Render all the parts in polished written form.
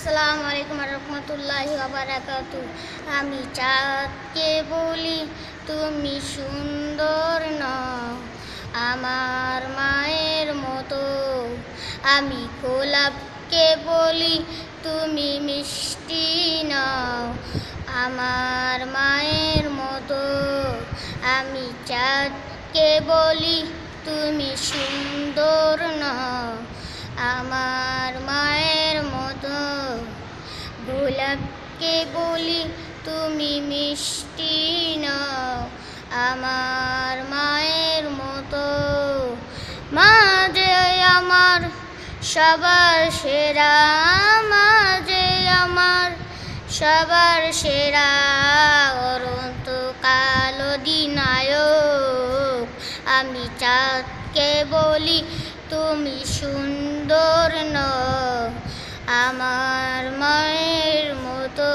আসসালামু আলাইকুম রহমতুল্লাহি ওয়া বারাকাতু। আমি চাঁদকে বলি তুমি সুন্দর নও আমার মায়ের মতো, আমি গোলাপকে বলি তুমি মিষ্টি নও আমার মায়ের মতো, আমি চাঁদকে বলি তুমি সুন্দর নও আমার মায়ের মতো, গোলাপকে বলি তুমি মিষ্টি নও আমার মায়ের মতো। মা যে আমার সবার সেরা, মা যে আমার সবার সেরা, অনন্তকাল অধিনায়ক, আমি চাঁদকে বলি তুমি সুন্দর নও আমার মায়ের মতো,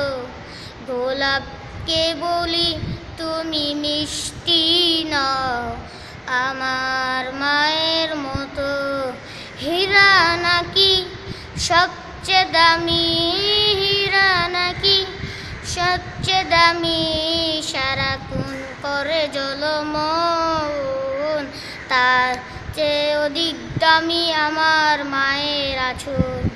গোলাপকে বলি তুমি মিষ্টি নও আমার মায়ের মতো। হীরা নাকি সবচেয়ে দামি, হীরা নাকি সবচেয়ে দামি, সারাক্ষণ করে জ্বলমন, তার চেয়ে অধিক দামি আমার মায়ের আঁচল।